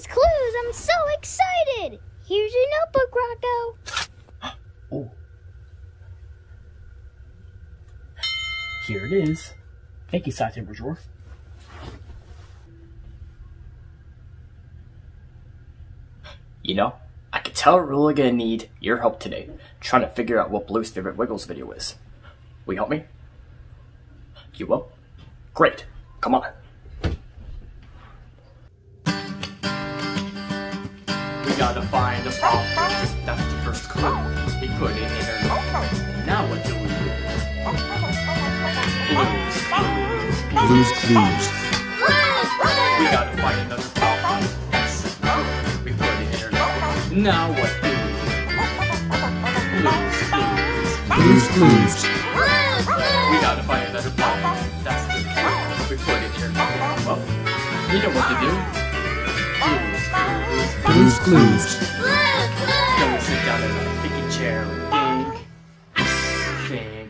Blue's Clues. I'm so excited. Here's your notebook, Rocco. Oh. Here it is. Thank you, side table drawer. You know, I can tell we're really gonna need your help today, trying to figure out what Blue's favorite Wiggles video is. Will you help me? You will? Great. Come on. We gotta find a problem. That's the first clue. We put it in our notebook. Now what do we do? Blue's Clues. We gotta find another problem. That's the clue. We put it in our notebook. Now what do we do? Blue's Clues. We gotta find another problem. That's the clue. We put it in our notebook. Well, you know what to do. Blue's Clues. Go sit down in a thinking chair and think.